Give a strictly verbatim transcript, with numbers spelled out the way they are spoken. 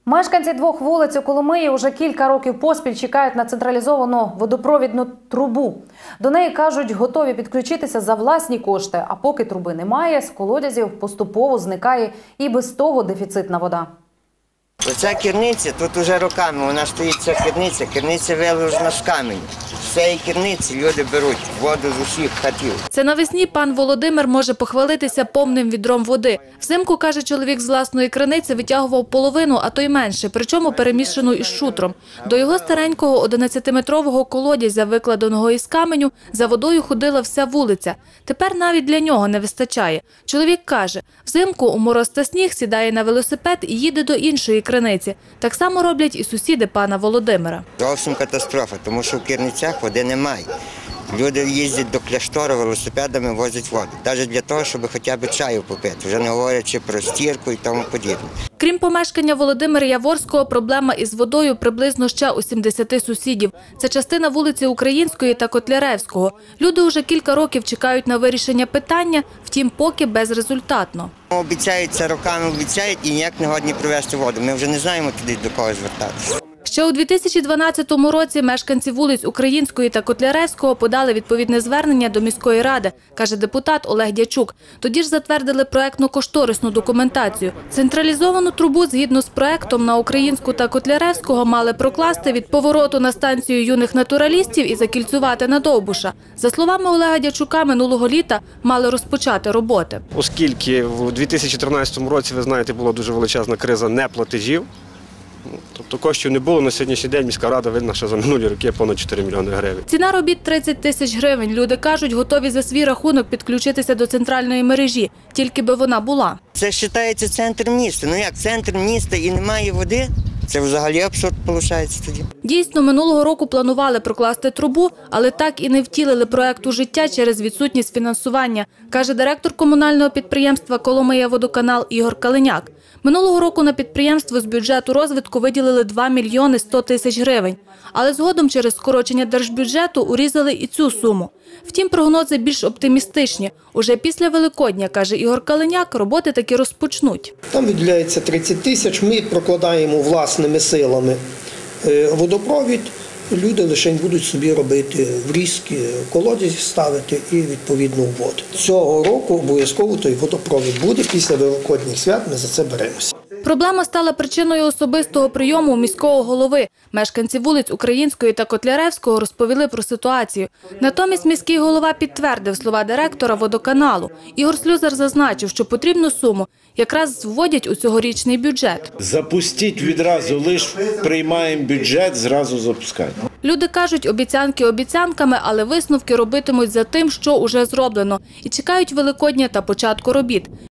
Мешканці двох вулиць у Коломиї уже кілька років поспіль чекають на централізовану водопровідну трубу. До неї, кажуть, готові підключитися за власні кошти. А поки труби немає, з колодязів поступово зникає і без того дефіцитна вода. Оця керниця, тут уже роками, вона стоїть, ця керниця, керниця виложена з каменю. З цієї керниці люди беруть воду з усіх хатів. Це навесні пан Володимир може похвалитися повним відром води. Взимку, каже чоловік, з власної криниці витягував половину, а то й менше, причому перемішану із шутром. До його старенького одинадцятиметрового колодязя, викладеного із каменю, за водою ходила вся вулиця. Тепер навіть для нього не вистачає. Чоловік каже, взимку у мороз та сніг сідає на велосипед і їде до іншої криниці. Так само роблять і сусіди пана Володимира. Зовсім катастрофа, тому що в керницях води немає. Люди їздять до Кляштора велосипедами, возять воду. Навіть для того, щоб хоча б чаю попити, вже не говорячи про стірку і тому подібне. Крім помешкання Володимира Яворського, проблема із водою приблизно ще у сімдесяти сусідів. Це частина вулиці Української та Котляревського. Люди вже кілька років чекають на вирішення питання, втім поки безрезультатно. Обіцяють це роками, обіцяють і ніяк не годні привезти воду. Ми вже не знаємо туди до кого звертатися. Ще у дві тисячі дванадцятому році мешканці вулиць Української та Котляревського подали відповідне звернення до міської ради, каже депутат Олег Дячук. Тоді ж затвердили проектно-кошторисну документацію. Централізовану трубу згідно з проектом на Українську та Котляревського мали прокласти від повороту на станцію юних натуралістів і закільцювати на Довбуша. За словами Олега Дячука, минулого літа мали розпочати роботи. Оскільки в дві тисячі тринадцятому році, ви знаєте, була дуже величезна криза неплатежів, тобто коштів не було, на сьогоднішній день міська рада винна, що за минулі роки понад чотири мільйони гривень. Ціна робіт – тридцять тисяч гривень. Люди кажуть, готові за свій рахунок підключитися до центральної мережі, тільки би вона була. Це вважається центр міста. Ну як центр міста і немає води? Це взагалі абсурд виходить тоді. Дійсно, минулого року планували прокласти трубу, але так і не втілили проект у життя через відсутність фінансування, каже директор комунального підприємства «Коломия-Водоканал» Ігор Калиняк. Минулого року на підприємство з бюджету розвитку виділили два мільйони сто тисяч гривень. Але згодом через скорочення держбюджету урізали і цю суму. Втім, прогнози більш оптимістичні. Уже після Великодня, каже Ігор Калиняк, роботи таки розпочнуть. Там виділяється тридцять тисяч, ми прокладаємо власними силами водопровід. Люди лише будуть собі робити врізки, колодязі ставити і відповідно воду. Цього року обов'язково той водопровід буде, після Великодніх свят ми за це беремося. Проблема стала причиною особистого прийому міського голови. Мешканці вулиць Української та Котляревського розповіли про ситуацію. Натомість міський голова підтвердив слова директора водоканалу. Ігор Слюзар зазначив, що потрібну суму якраз вводять у цьогорічний бюджет. Запустіть відразу, лише приймаємо бюджет, зразу запускаємо. Люди кажуть, обіцянки обіцянками, але висновки робитимуть за тим, що уже зроблено. І чекають Великодня та початку робіт.